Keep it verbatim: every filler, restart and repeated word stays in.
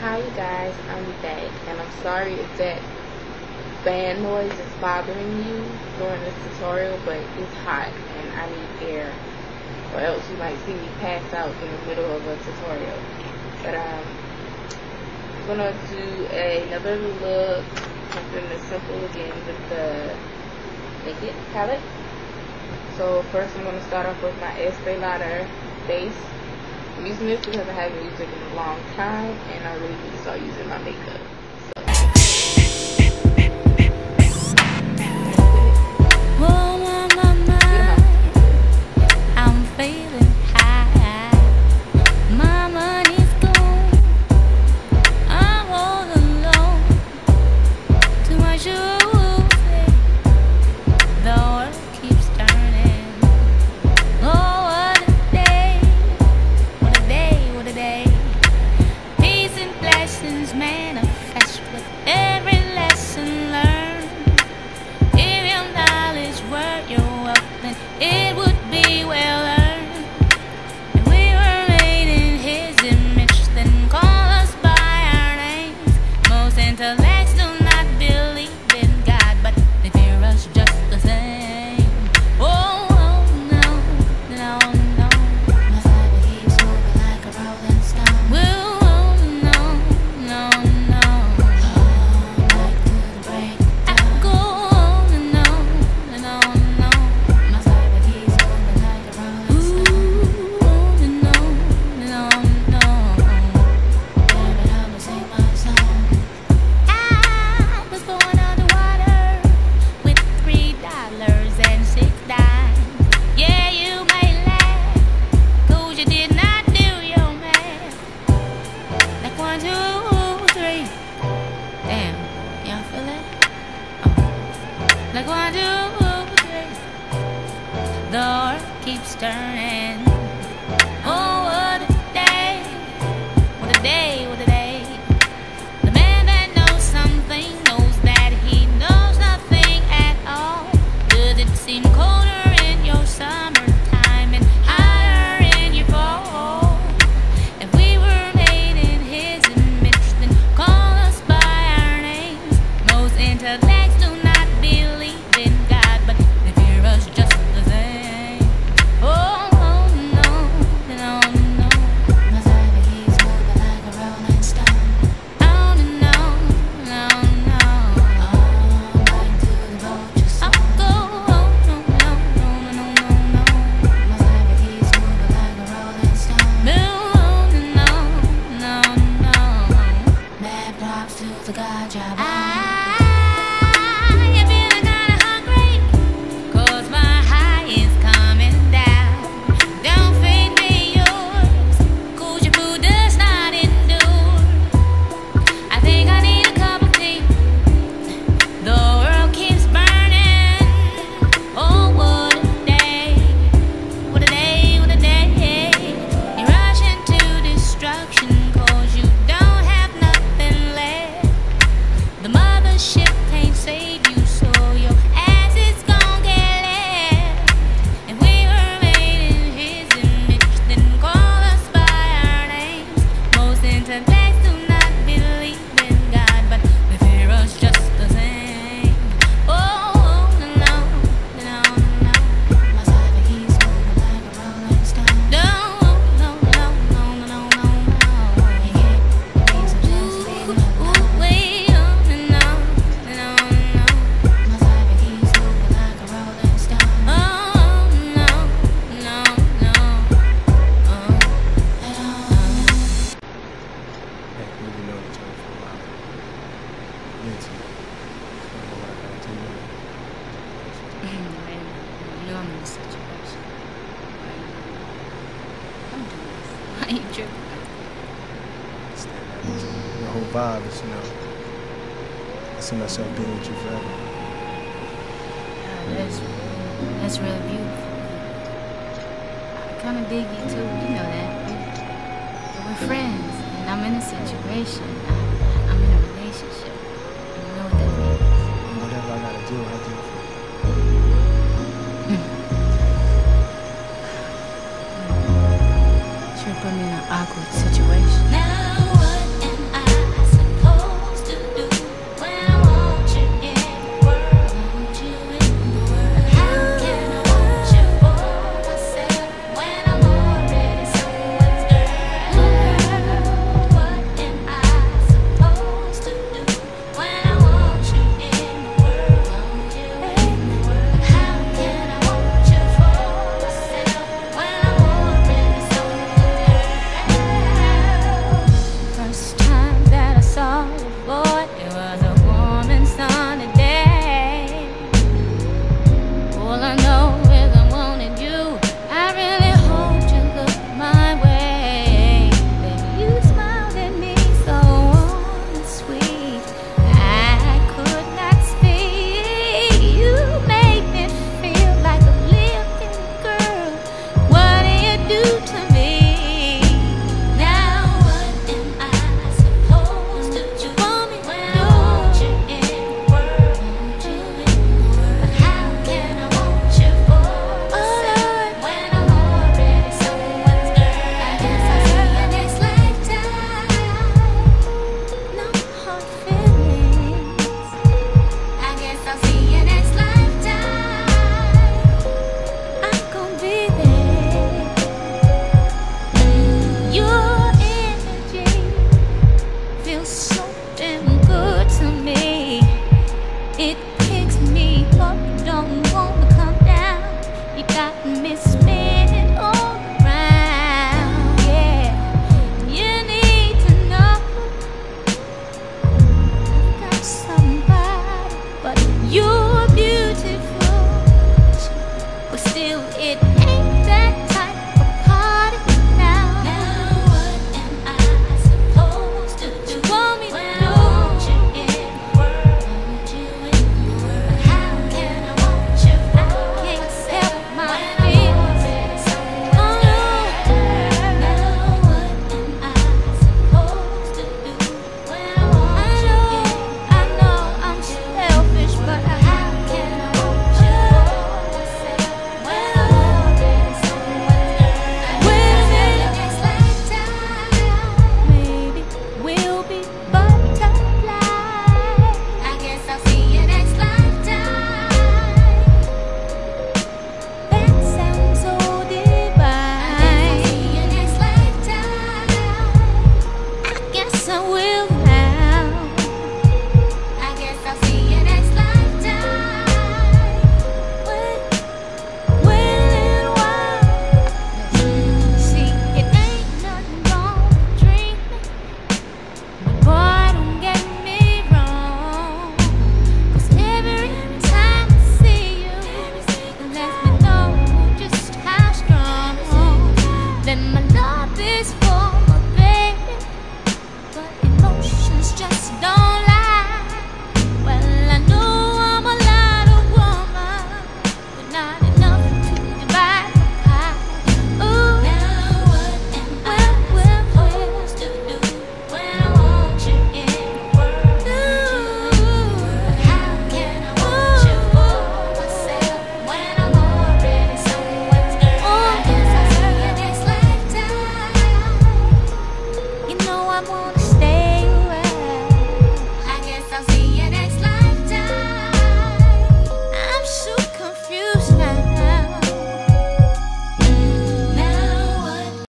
Hi you guys, I'm back, and I'm sorry if that fan noise is bothering you during this tutorial, but it's hot and I need air, or else you might see me pass out in the middle of a tutorial. But um, I'm gonna do another look, something as simple again with the Naked palette. So first I'm gonna start off with my Estee Lauder base. I'm using this because I haven't used it in a long time and I really need to start using my makeup. Whoa, my, my, my. I'm feeling high. My money's gone. I'm all alone. Too much to say. The world keeps turning. Oh, what a day. What a day, what a day. Peace and blessings manifest with every lesson learned. If your knowledge were your wealth, then it would be well earned. If we were made in His image, then call us by our names. Most intellects do not believe in God, but they fear us just the same. Oh, oh no, no, no. My Bible keeps moving like a rolling stone. Whoa, oh, no, no, no. All night till the break of dawn. I go on and on and on and on. My Bible keeps moving like a rolling stone. Ooh, on and on and on and on. Baby, I'ma sing my song. I was born underwater with three dollars and six dimes. Yeah, you may laugh, 'cause you did not do your math. Like one, two, three. Damn, y'all feel that? Oh. Like one, two, three. The earth keeps turning. Oh, what a day. What a day, what a day. The man that knows something knows that he knows nothing at all. Does it seem colder in your summertime and hotter in your fall? If we were made in His image, then call us by our names. Most intellects do not believe in God, but they fear us just the same. Oh, oh no, no, no. My Bible keeps moving like a rolling stone. On and on, on and on. All night till the vultures song. I'll go on, no, no, no, no, no, no. My Bible keeps moving like a rolling stone. Move on and on, on and on. Mad props to the God job. I am feeling kinda hungry, 'cause my high is coming down. Don't feed me yours, 'cause your food does not endure. I think I need a cup of tea. The world keeps burning. Oh, what a day. What a day, what a day. You rush into destruction 'cause you don't have nothing left. The mothership can't save you, so your ass is gon' get left. If we were made in His image, then call us by our names. Most intellects do not believe in God, but they fear us just the same. Oh, no, no, no, no. My Bible keeps moving like a rolling stone. No, no, no, no, no, no, no. You get the reason, just leave it alone. Way on and on and on and on. My Bible keeps moving like a rolling stone. Oh, no, no, no. Oh, and on. Heck, we've been knowing each other for a while. Me too. I don't know what I gotta tell you. You know I'm in a situation. I'm doing this. Why you tripping? Understand that. But your whole vibe is, you know, I see myself being with you forever. Yeah, that's that's really beautiful. I kind of dig you too. You know that. But we're friends, and I'm in a situation. I, I'm in a relationship. You know what that means? And whatever I gotta do, I'll do it for you. Should put me in an awkward situation.